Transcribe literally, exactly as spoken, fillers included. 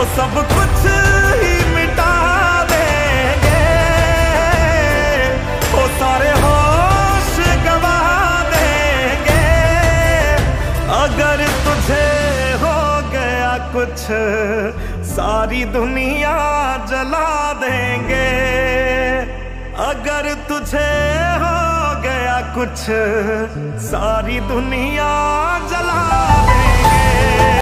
वो सब कुछ ही मिटा देंगे, वो सारे होश गवा देंगे। अगर तुझे हो गया कुछ सारी दुनिया जला देंगे, अगर तुझे हो गया कुछ सारी दुनिया जला देंगे।